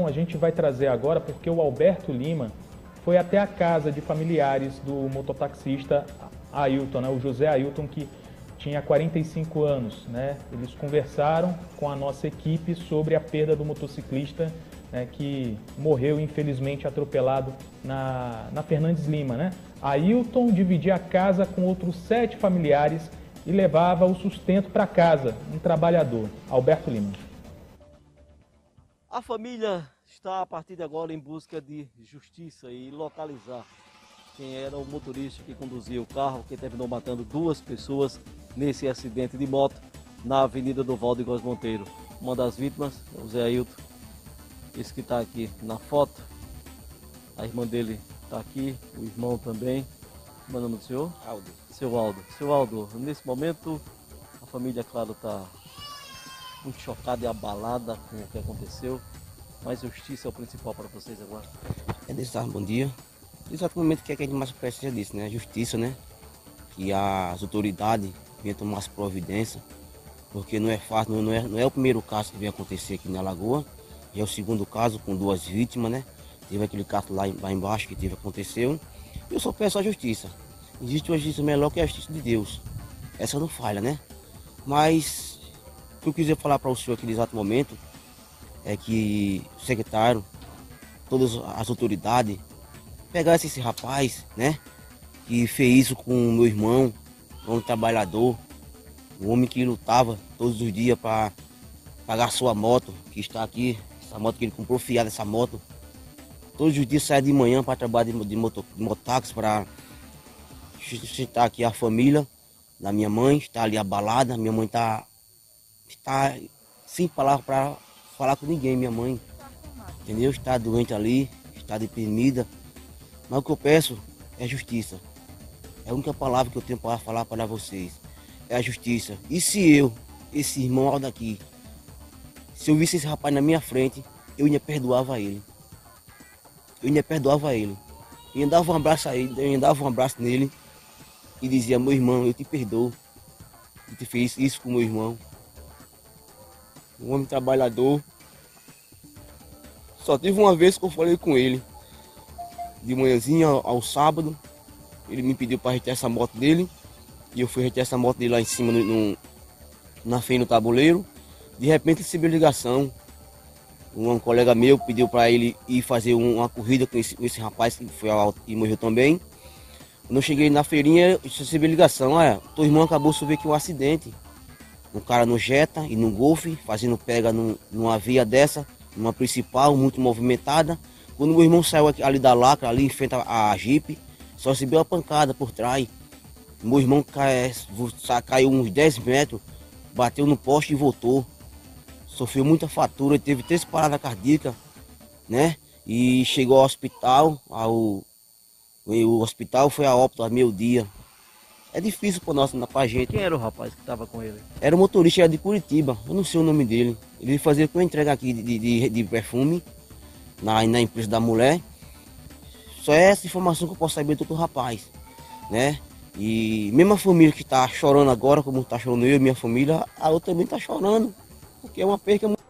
A gente vai trazer agora porque o Alberto Lima foi até a casa de familiares do mototaxista Ailton, né? O José Ailton, que tinha 45 anos, né? Eles conversaram com a nossa equipe sobre a perda do motociclista, né, que morreu infelizmente atropelado na Fernandes Lima, né? Ailton dividia a casa com outros 7 familiares e levava o sustento para casa, um trabalhador. Alberto Lima. A família está a partir de agora em busca de justiça e localizar quem era o motorista que conduzia o carro, que terminou matando 2 pessoas nesse acidente de moto na Avenida do Valdo Góes Monteiro. Uma das vítimas é o Zé Ailton, esse que está aqui na foto. A irmã dele está aqui, o irmão também. Como é o nome do senhor? Aldo. Seu Aldo. Seu Aldo, nesse momento a família, claro, está muito chocada e abalada com o que aconteceu, mas justiça é o principal para vocês agora. Bom dia. Exatamente o que a gente mais precisa disso, né? Justiça, né? Que as autoridades venham tomar as providências, porque não é fácil, não é o primeiro caso que vem acontecer aqui na Lagoa, já é o segundo caso com 2 vítimas, né? Teve aquele caso lá embaixo que aconteceu. Eu só peço a justiça. Existe uma justiça melhor que a justiça de Deus. Essa não falha, né? Mas o que eu quiser falar para o senhor aqui no exato momento é que o secretário, todas as autoridades, pegassem esse rapaz, né? Que fez isso com o meu irmão, um trabalhador, um homem que lutava todos os dias para pagar sua moto, que está aqui, essa moto que ele comprou fiada, essa moto. Todos os dias sai de manhã para trabalhar de mototáxi, para sustentar aqui a família da minha mãe, está ali abalada, minha mãe está sem palavras para falar com ninguém, minha mãe, entendeu? Está doente ali, está deprimida, mas o que eu peço é justiça. É a única palavra que eu tenho para falar para vocês, é a justiça. E se eu, esse irmão Aldo aqui, se eu visse esse rapaz na minha frente, eu ainda perdoava ele. Eu ainda perdoava ele. Eu ainda dava um abraço a ele, eu ainda dava um abraço nele e dizia: meu irmão, eu te perdoo. Eu te fiz isso com meu irmão. Um homem trabalhador. Só tive uma vez que eu falei com ele. De manhãzinha ao sábado, ele me pediu para retirar essa moto dele. E eu fui retirar essa moto dele lá em cima, na feira no tabuleiro. De repente recebi ligação. Um colega meu pediu para ele ir fazer uma corrida com esse rapaz que foi e morreu também. Quando eu cheguei na feirinha, eu recebi ligação: teu irmão acabou de sofrer aqui um acidente. Um cara no Jetta e no Golf, fazendo pega numa via dessa, numa principal, muito movimentada. Quando meu irmão saiu ali da lacra, ali em frente à Jeep, só recebeu a pancada por trás. Meu irmão caiu uns 10 metros, bateu no poste e voltou. Sofreu muita fratura, teve 3 paradas cardíacas, né? E chegou ao hospital, o hospital foi a óbito a meio-dia. É difícil pra gente. Quem era o rapaz que estava com ele? Era o motorista, era de Curitiba, eu não sei o nome dele. Ele fazia com entrega aqui de perfume na empresa da mulher. Só é essa informação que eu posso saber do outro rapaz, né? E mesmo a família que está chorando agora, como está chorando eu e minha família, a outra também está chorando, porque é uma perca muito